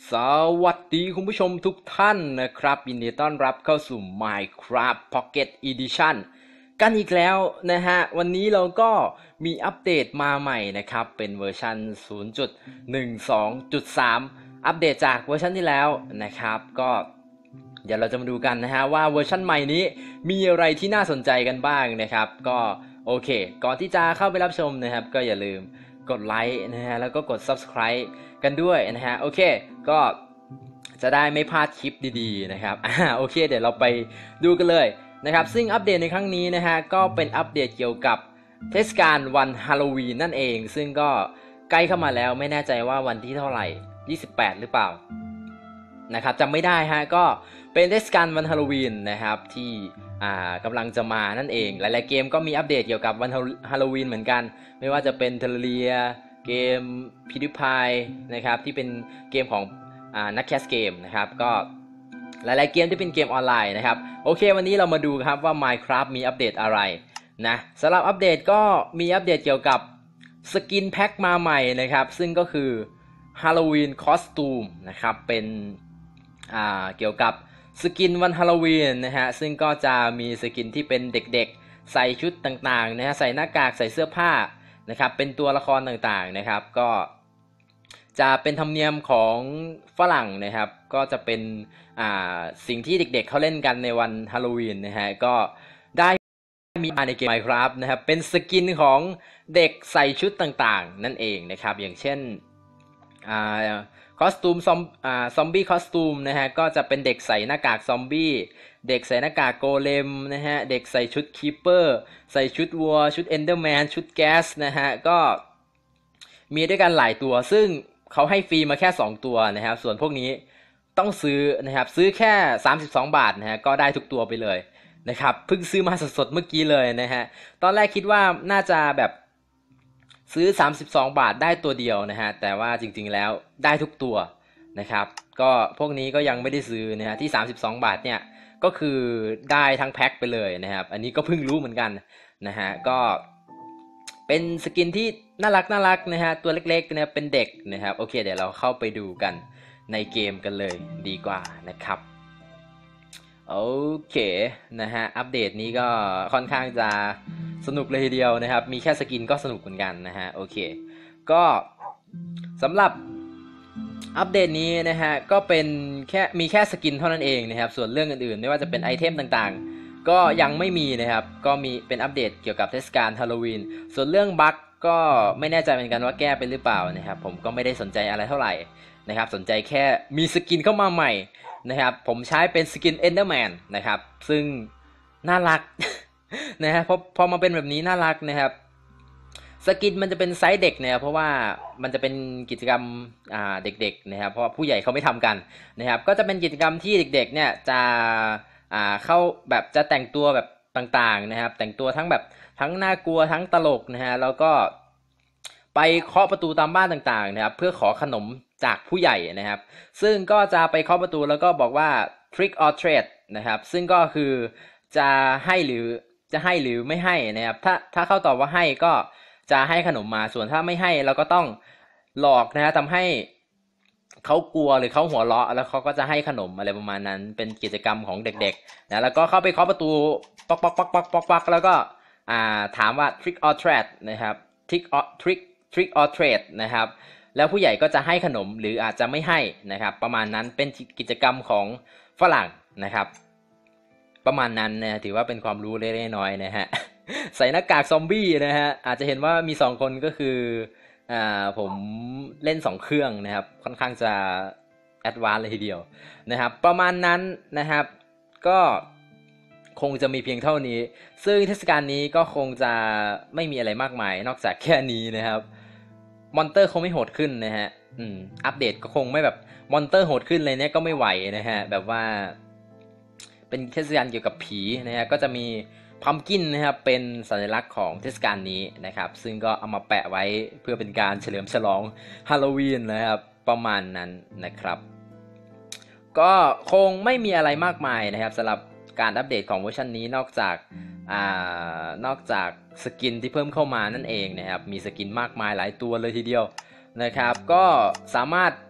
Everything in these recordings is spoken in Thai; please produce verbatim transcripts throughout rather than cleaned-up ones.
สวัสดีคุณผู้ชมทุกท่านนะครับยินดีต้อนรับเข้าสู่ Minecraft Pocket Edition กันอีกแล้วนะฮะวันนี้เราก็มีอัปเดตมาใหม่นะครับเป็นเวอร์ชัน ศูนย์จุดหนึ่งสองจุดสาม อัปเดตจากเวอร์ชันที่แล้วนะครับก็เดี๋ยวเราจะมาดูกันนะฮะว่าเวอร์ชันใหม่นี้มีอะไรที่น่าสนใจกันบ้างนะครับก็โอเคก่อนที่จะเข้าไปรับชมนะครับก็อย่าลืมกดไลค์นะฮะแล้วก็กด Subscribe กันด้วยนะฮะโอเคก็จะได้ไม่พลาดคลิปดีๆนะครับอ่าโอเคเดี๋ยวเราไปดูกันเลยนะครับซึ่งอัปเดตในครั้งนี้นะฮะก็เป็นอัปเดตเกี่ยวกับเทศกาลวันฮาโลวีนนั่นเองซึ่งก็ใกล้เข้ามาแล้วไม่แน่ใจว่าวันที่เท่าไหร่ยี่สิบแปดหรือเปล่านะครับจำไม่ได้ฮะก็เป็นเทศกาลวันฮาโลวีนนะครับที่อ่ากำลังจะมานั่นเองหลายๆเกมก็มีอัปเดตเกี่ยวกับวันฮาโลวีนเหมือนกันไม่ว่าจะเป็นเทเลเรียเกมพิวดิพายนะครับที่เป็นเกมของอ่านักแคสเกมนะครับก็หลายๆเกมที่เป็นเกมออนไลน์นะครับโอเควันนี้เรามาดูครับว่า Minecraft มีอัปเดตอะไรนะสำหรับอัปเดตก็มีอัปเดตเกี่ยวกับสกินแพ็คมาใหม่นะครับซึ่งก็คือ Halloween Costume นะครับเป็นอ่าเกี่ยวกับสกินวันฮาโลวีนนะฮะซึ่งก็จะมีสกินที่เป็นเด็กๆใส่ชุดต่างๆนะฮะใส่หน้ากากใส่เสื้อผ้านะครับเป็นตัวละครต่างๆนะครับก็จะเป็นธรรมเนียมของฝรั่งนะครับก็จะเป็นอ่าสิ่งที่เด็กๆเขาเล่นกันในวันฮาโลวีนนะฮะก็ได้มีมาในเกม Minecraft นะครับเป็นสกินของเด็กใส่ชุดต่างๆนั่นเองนะครับอย่างเช่นอ่าคอสตูมซอมอ่าซอมบี้คอสตูมนะฮะก็จะเป็นเด็กใส่หน้ากากซอมบี้เด็กใส่หน้ากากโกเลมนะฮะเด็กใส่ชุดคีปเปอร์ใส่ชุดวัวชุดเอนเดอร์แมนชุดแก๊สนะฮะก็มีด้วยกันหลายตัวซึ่งเขาให้ฟรีมาแค่สองตัวนะครับส่วนพวกนี้ต้องซื้อนะครับซื้อแค่สามสิบสองบาทนะฮะก็ได้ทุกตัวไปเลยนะครับเพิ่งซื้อมาสดๆเมื่อกี้เลยนะฮะตอนแรกคิดว่าน่าจะแบบซื้อสามสิบสองบาทได้ตัวเดียวนะฮะแต่ว่าจริงๆแล้วได้ทุกตัวนะครับก็พวกนี้ก็ยังไม่ได้ซื้อนะฮะที่สามสิบสองบาทเนี่ยก็คือได้ทั้งแพ็คไปเลยนะครับอันนี้ก็เพิ่งรู้เหมือนกันนะฮะก็เป็นสกินที่น่ารักน่ารักนะฮะตัวเล็กๆนะเป็นเด็กนะครับโอเคเดี๋ยวเราเข้าไปดูกันในเกมกันเลยดีกว่านะครับโอเคนะฮะอัปเดตนี้ก็ค่อนข้างจะสนุกเลยทีเดียวนะครับมีแค่สกินก็สนุกเหมือนกันนะฮะโอเคก็สำหรับอัปเดตนี้นะฮะก็เป็นแค่มีแค่สกินเท่านั้นเองนะครับส่วนเรื่องอื่นๆไม่ว่าจะเป็นไอเทมต่างๆก็ยังไม่มีนะครับก็มีเป็นอัปเดตเกี่ยวกับเทศกาลฮาโลวีนส่วนเรื่องบั๊กก็ไม่แน่ใจเหมือนกันว่าแก้ไปหรือเปล่านะครับผมก็ไม่ได้สนใจอะไรเท่าไหร่นะครับสนใจแค่มีสกินเข้ามาใหม่นะครับผมใช้เป็นสกิน Enderman นะครับซึ่งน่ารัก นะฮะพอพอมาเป็นแบบนี้น่ารักนะครับสกินมันจะเป็นไซส์เด็กนะครับเพราะว่ามันจะเป็นกิจกรรมอ่าเด็กๆนะครับเพราะผู้ใหญ่เขาไม่ทำกันนะครับก็จะเป็นกิจกรรมที่เด็กๆเนี่ยจะอ่าเข้าแบบจะแต่งตัวแบบต่างๆนะครับแต่งตัวทั้งแบบทั้งน่ากลัวทั้งตลกนะฮะแล้วก็ไปเคาะประตูตามบ้านต่างๆนะครับเพื่อขอขนมจากผู้ใหญ่นะครับซึ่งก็จะไปเคาะประตูแล้วก็บอกว่า trick or treat นะครับซึ่งก็คือจะให้หรือจะให้หรือไม่ให้นะครับถ้าถ้าเขาตอบว่าให้ก็จะให้ขนมมาส่วนถ้าไม่ให้เราก็ต้องหลอกนะฮะทำให้เขากลัวหรือเขาหัวเราะแล้วเขาก็จะให้ขนมอะไรประมาณนั้นเป็นกิจกรรมของเด็กๆนะแล้วก็เข้าไปเคาะประตูป๊อกป๊อกป๊อกป๊อกป๊อกป๊อกแล้วก็อ่าถามว่า trick or treat นะครับ trick or trick trick or treat นะครับแล้วผู้ใหญ่ก็จะให้ขนมหรืออาจจะไม่ให้นะครับประมาณนั้นเป็นกิจกรรมของฝรั่งนะครับประมาณนั้นนะถือว่าเป็นความรู้เล็กๆน้อยๆนะฮะใส่หน้ากากซอมบี้นะฮะอาจจะเห็นว่ามีสองคนก็คืออ่าผมเล่นสองเครื่องนะครับค่อนข้างจะแอดวานซ์เลยทีเดียวนะครับประมาณนั้นนะครับก็คงจะมีเพียงเท่านี้ซึ่งเทศกาลนี้ก็คงจะไม่มีอะไรมากมายนอกจากแค่นี้นะครับมอนเตอร์คงไม่โหดขึ้นนะฮะอืมอัปเดตก็คงไม่แบบมอนเตอร์โหดขึ้นเลยเนี่ยก็ไม่ไหวนะฮะแบบว่าเป็นเทศกาลเกี่ยวกับผีนะฮะก็จะมีพัมกินนะครับเป็นสัญลักษณ์ของเทศกาลนี้นะครับซึ่งก็เอามาแปะไว้เพื่อเป็นการเฉลิมฉลองฮาโลวีนนะครับประมาณนั้นนะครับก็คงไม่มีอะไรมากมายนะครับสำหรับการอัปเดตของเวอร์ชันนี้นอกจากอ่านอกจากสกินที่เพิ่มเข้ามานั่นเองนะครับมีสกินมากมายหลายตัวเลยทีเดียวนะครับก็สามารถ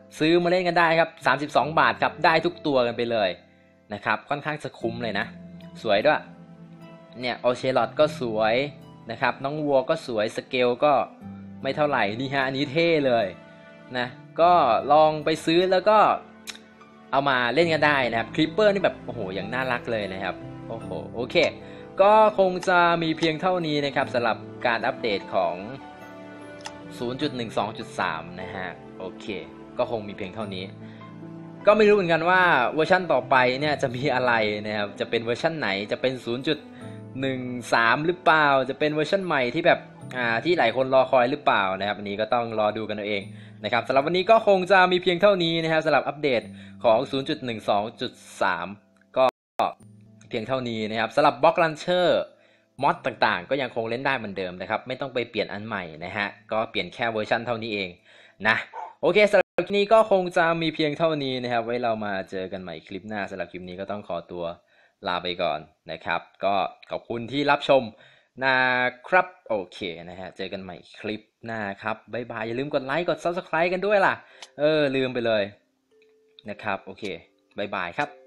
ซื้อมาเล่นกันได้ครับสามสิบสองบาทครับได้ทุกตัวกันไปเลยนะครับค่อนข้างจะคุ้มเลยนะสวยด้วยเนี่ยโอเชลอตก็สวยนะครับน้องวัวก็สวยสเกลก็ไม่เท่าไหร่นี่ฮะอันนี้เท่เลยนะก็ลองไปซื้อแล้วก็เอามาเล่นกันได้นะครับคลิปเปอร์นี่แบบโอ้โหอย่างน่ารักเลยนะครับโอ้โหโอเคก็คงจะมีเพียงเท่านี้นะครับสำหรับการอัปเดตของ ศูนย์จุดหนึ่งสองจุดสาม นะฮะโอเคก็คงมีเพียงเท่านี้ก็ไม่รู้เหมือนกันว่าเวอร์ชันต่อไปเนี่ยจะมีอะไรนะครับจะเป็นเวอร์ชันไหนจะเป็น ศูนย์จุดหนึ่งสาม หรือเปล่าจะเป็นเวอร์ชันใหม่ที่แบบอ่าที่หลายคนรอคอยหรือเปล่านะครับอันนี้ก็ต้องรอดูกันเอาเองนะครับสำหรับวันนี้ก็คงจะมีเพียงเท่านี้นะครับสำหรับอัปเดตของ ศูนย์จุดหนึ่งสองจุดสาม ก็เพียงเท่านี้นะครับสำหรับบล็อกลันเชอร์มอดต่างๆก็ยังคงเล่นได้เหมือนเดิมนะครับไม่ต้องไปเปลี่ยนอันใหม่นะฮะก็เปลี่ยนแค่เวอร์ชันเท่านี้เองนะโอเคสำหรับคลิปนี้ก็คงจะมีเพียงเท่านี้นะครับไว้เรามาเจอกันใหม่คลิปหน้าสำหรับคลิปนี้ก็ต้องขอตัวลาไปก่อนนะครับก็ขอบคุณที่รับชมนะครับโอเคนะฮะเจอกันใหม่คลิปหน้าครับบ๊ายบายอย่าลืมกดไลค์กด ซับสไครบ์ กันด้วยล่ะเออลืมไปเลยนะครับโอเคบ๊ายบายครับ